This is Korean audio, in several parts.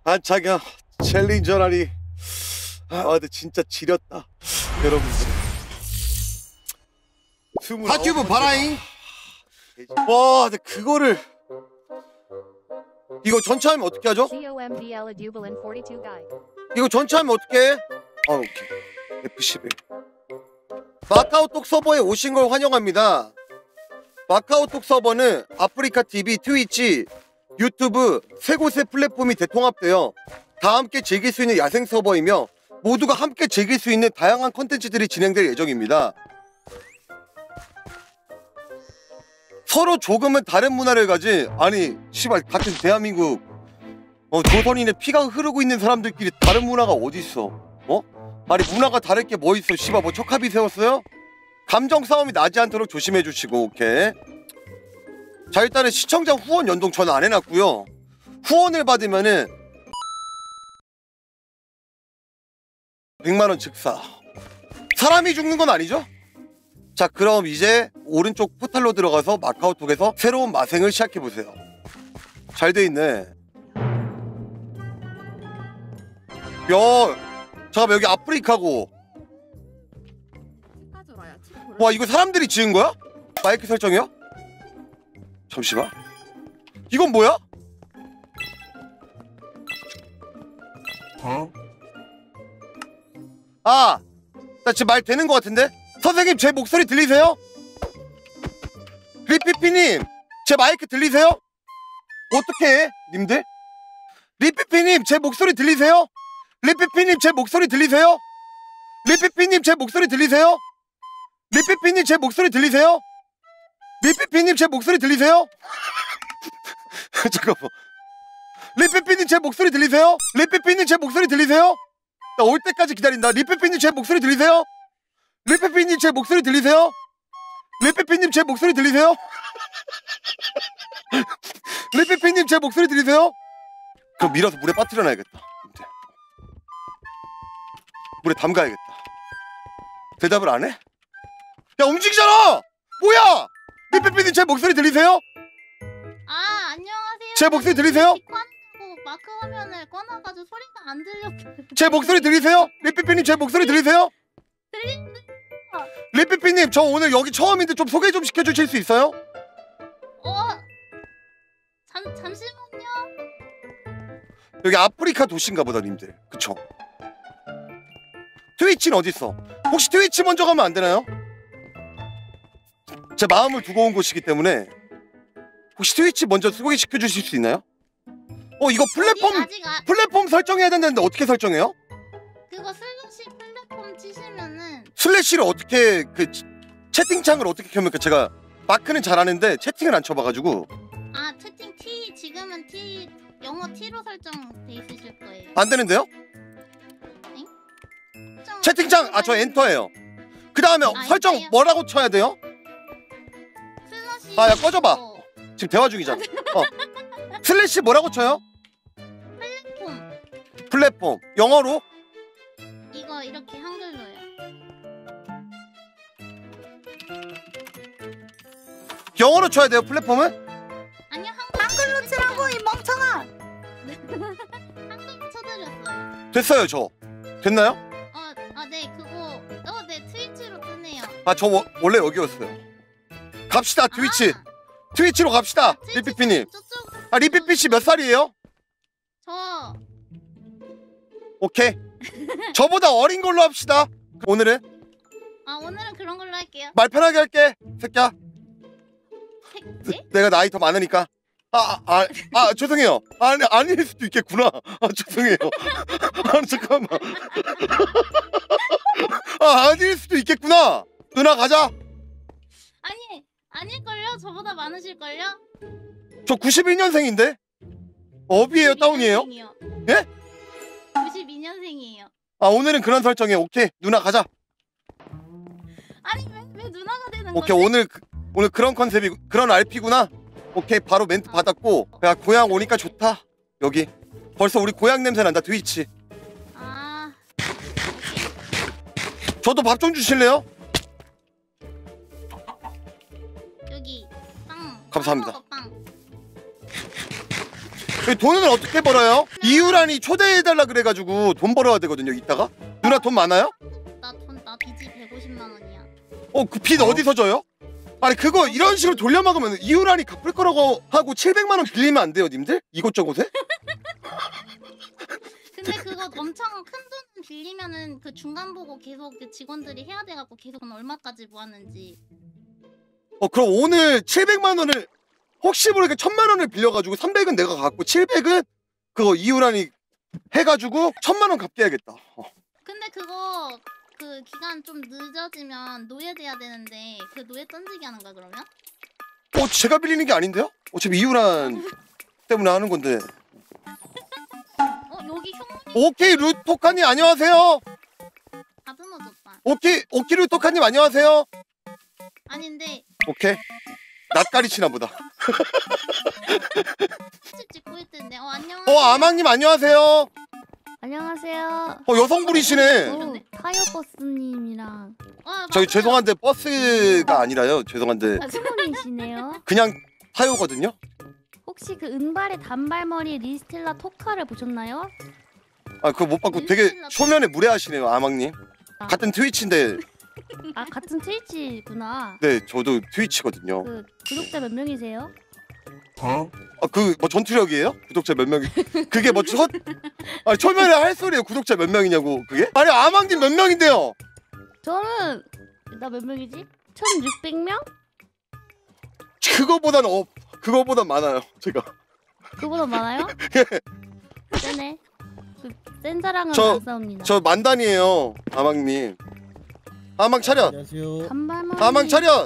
한창이야 챌린저라니. 근데 진짜 지렸다 여러분들. 하튜브 봐라잉. 와 근데 그거를 이거 전체하면 어떻게 하죠? 이거 전체하면 어떻게 해? 오케이. F11 마카오톡 서버에 오신 걸 환영합니다. 마카오톡 서버는 아프리카 TV, 트위치, 유튜브 세 곳의 플랫폼이 대통합되어 다 함께 즐길 수 있는 야생 서버이며 모두가 함께 즐길 수 있는 다양한 컨텐츠들이 진행될 예정입니다. 서로 조금은 다른 문화를 가진, 아니 씨발 같은 대한민국 조선인의 피가 흐르고 있는 사람들끼리 다른 문화가 어딨어? 아니 문화가 다를 게 뭐 있어? 씨발 뭐 척합이 세웠어요? 감정 싸움이 나지 않도록 조심해 주시고. 오케이. 자 일단은 시청자 후원 연동 저는 안 해놨고요. 후원을 받으면은 100만원 즉사. 사람이 죽는 건 아니죠? 자 그럼 이제 오른쪽 포탈로 들어가서 마카오톡에서 새로운 마생을 시작해보세요. 잘 돼있네. 잠깐만 여기 아프리카고. 와 이거 사람들이 지은 거야? 마이크 설정이야? 잠시만. 이건 뭐야? 나 지금 말 되는 거 같은데? 선생님 제 목소리 들리세요? 리피피님 제 마이크 들리세요? 어떻게 해? 님들? 리피피님 제 목소리 들리세요? 리피피님 제 목소리 들리세요? 리피피님 제 목소리 들리세요? 리피피님 제 목소리 들리세요? 리피피님 제 목소리 들리세요? 잠깐만. 리피피님 제 목소리 들리세요? 리피피님 제 목소리 들리세요? 나 올 때까지 기다린다. 리피피님 제 목소리 들리세요? 리피피님 제 목소리 들리세요? 리피피님 제 목소리 들리세요? 리피피님 제 목소리 들리세요? 그럼 밀어서 물에 빠뜨려 놔야겠다. 물에 담가야겠다. 대답을 안 해? 야 움직이잖아! 뭐야! 리피피님 제 목소리 들리세요? 안녕하세요. 제 목소리 들리세요? 마크 화면을 꺼놔가지고 소리가 안 들려. 제 목소리 들리세요? 리피피님 제 목소리 들리세요? 들린다. 리피피님 저 오늘 여기 처음인데 좀 소개 좀 시켜주실 수 있어요? 잠시만요. 여기 아프리카 도시인가 보다 님들. 그쵸? 트위치는 어딨어? 혹시 트위치 먼저 가면 안 되나요? 제 마음을 두고 온 곳이기 때문에 혹시 트위치 먼저 소개시켜 주실 수 있나요? 이거 플랫폼 설정해야 된다는데 어떻게 설정해요? 그거 슬래시 플랫폼 치시면은 슬래시를 어떻게 채팅창을 어떻게 켭니까? 제가 마크는 잘하는데 채팅을 안 쳐봐가지고. 채팅 T 지금은 T 영어 T로 설정돼 있으실 거예요. 안 되는데요? 채팅창 저 엔터예요. 그 다음에 설정 엔터예요? 뭐라고 쳐야 돼요? 슬래시 야 꺼져봐. 지금 대화 중이잖아. 슬래시 뭐라고 쳐요? 플랫폼 영어로? 이거 이렇게 한글로요. 영어로 쳐야 돼요 플랫폼은? 아니요 한글로 치라고 이 멍청아. 한글로 쳐드렸어요. 됐어요 저. 됐나요? 네 그거 네 트위치로 뜨네요. 저 원래 여기였어요. 갑시다 트위치. 트위치로 갑시다. 리피피님. 리피피씨 몇 살이에요? 저 오케이. 저보다 어린 걸로 합시다. 오늘은? 오늘은 그런 걸로 할게요. 말 편하게 할게 새끼야. 네? 내가 나이 더 많으니까. 죄송해요. 아닐 수도 있겠구나. 죄송해요. 잠깐만. 아닐 수도 있겠구나. 누나 가자. 아닐걸요? 저보다 많으실걸요? 저 91년생인데? 업이에요 다운이에요? 예? 92년생이에요. 오늘은 그런 설정이에요. 오케이 누나 가자. 아니 왜 누나가 되는 오케이 거지? 오늘 그런 컨셉이 그런 RP구나. 오케이 바로 멘트 받았고. 야 고향 오니까 좋다. 여기 벌써 우리 고향 냄새 난다. 트위치. 저도 밥 좀 주실래요? 여기 빵. 감사합니다. 빵. 돈은 어떻게 벌어요? 이유란이 초대해달라 그래가지고 돈 벌어야 되거든요. 이따가 누나 돈 많아요? 나 빚이 150만 원이야. 그 빚 어디서 져요? 아니 그거 이런 식으로 돌려먹으면 이유란이 갚을 거라고 하고 700만 원 빌리면 안 돼요, 님들? 이곳저곳에? 근데 그거 엄청 큰 돈 빌리면은 그 중간 보고 계속 그 직원들이 해야 돼갖고 계속 얼마까지 모았는지. 그럼 오늘 700만 원을 혹시 모르게 1000만 원을 빌려가지고 300은 내가 갚고 700은 그거 이유란이 해가지고 1000만 원 갚게 해야겠다. 근데 그거 그 기간 좀 늦어지면 노예돼야 되는데 그 노예 던지기 하는 거야 그러면? 제가 빌리는 게 아닌데요? 어차피 이유란 때문에 하는 건데. 여기 흉문이 오케이 루토카님 안녕하세요. 다듬어졌다. 오케이 루토카님 안녕하세요. 아닌데 오케이 낯가리 치나 보다. 집 짓고 있던데. 안녕. 아망님 안녕하세요. 안녕하세요. 여성분이시네. 타요버스님이랑 저희 죄송한데 버스가 아니라요. 죄송한데 친분이시네요. 그냥 타요거든요. 혹시 그 은발의 단발머리 리스텔라 토카를 보셨나요? 그거 못 받고 되게 초면에 무례하시네요, 아망님. 같은 트위치인데. 같은 트위치구나. 네, 저도 트위치거든요. 그 구독자 몇 명이세요? 그 뭐 전투력이에요? 구독자 몇 명이? 그게 뭐 초면에 할 소리예요. 구독자 몇 명이냐고 그게? 아니 아망님 몇 명인데요? 저는 나 몇 명이지? 1600명? 그거보단 많아요. 제가. 그보다 많아요? 네네. 센 사랑은 저- 안 싸웁니다. 저 만단이에요, 아망님. 아망 차렷. 안녕하세요. 단발머리. 아망 차렷.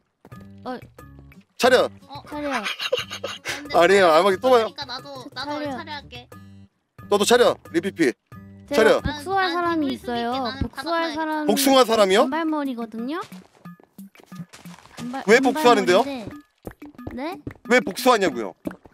차렷. 차려. 아니에요, 아망이 또 봐요. 그러니까 나도 차려. 차려할게. 너도 차렷. 리피피. 차려. 제가 복수할 사람이 있어요. 복수할 사람이 복숭아 사람이요? 단발머리거든요. 왜 복수하는데요? 단발머리인데- 네? 왜 복수하냐고요?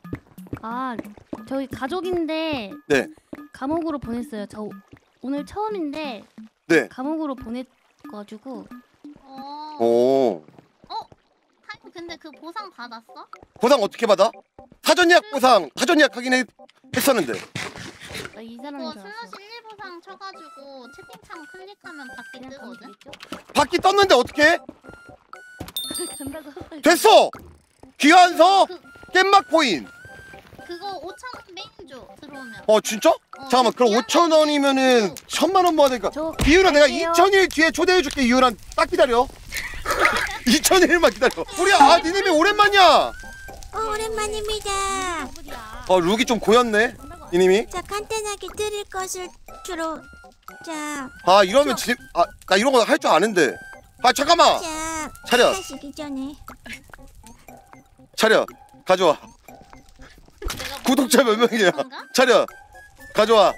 저희 가족인데 네. 감옥으로 보냈어요. 저 오늘 처음인데 네. 감옥으로 보내가지고 오. 타임 근데 그 보상 받았어? 보상 어떻게 받아? 사전 예약 보상. 사전 예약 하긴 했었는데. 나 이 사람인 그거 줄 슬러시 알았어. 1 보상 쳐가지고 채팅창 클릭하면 받기 뜨거든? 바퀴 떴는데 어떻게? 간다고 하고 됐어. 귀한서 깻막 코인. 그거 5,000원 메인 줘 들어오면. 진짜? 잠깐만 그럼 5,000원이면은 1000만 원 모아야 되니까. 저 이유란 내가 갈게요. 2000일 뒤에 초대해줄게. 이유란 딱 기다려. 2000일만 기다려. 우리 니님이 오랜만이야. 오랜만입니다. 룩이 좀 고였네. 이님이. 자, 간단하게 드릴 것을 주로. 자, 이러면 나 이런 거 할 줄 아는데. 잠깐만. 자, 차려. 하시기 전에. 차려. 가져와. 구독자 몇 명이야? 차려. 가져와.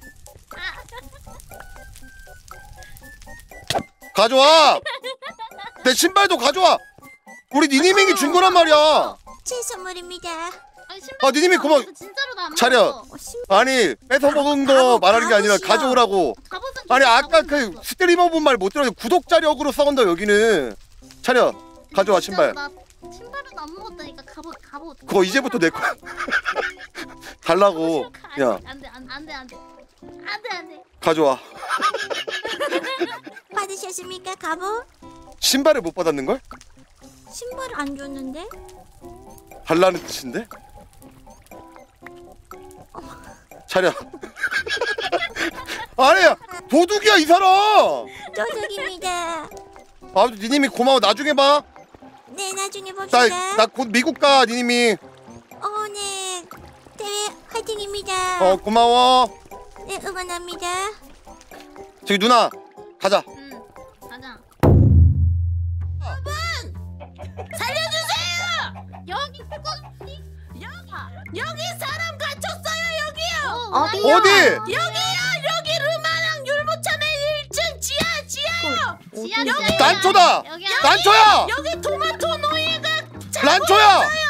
가져와. 내 신발도 가져와. 우리 니니밍이 준 거란 말이야. 제 선물입니다. 니님이 고마워. 진짜로 나안 차려. 아니 뺏어 먹은 거 말하는 게 아니라 가져오라고. 아니 아까 그 스트리머분 말 못 들었는데 구독자력으로 싸운다 여기는. 차려. 가져와 신발. 신발은 안 먹었다니까 갑옷. 그거 이제부터 내 거야. 달라고. 야 안돼. 가져와. 받으셨습니까, 갑옷? 신발을 못 받았는 걸? 신발 안 줬는데? 달라는 뜻인데? 차려. 아니야 도둑이야 이 사람. 도둑입니다. 니님이 고마워. 나중에 봐. 네, 나중에 봅시다. 나 곧 미국 가. 니님이. 네. 대회 화이팅입니다. 고마워. 네, 응원합니다. 저기 누나 가자. 가자. 여기 사람 갇혔어요, 여기요. 어디요? 어디? 여기 르마랑 율무참의 1층 지하요. 지하 난초다. 난초야. 여기 토마토 노예가 란초야.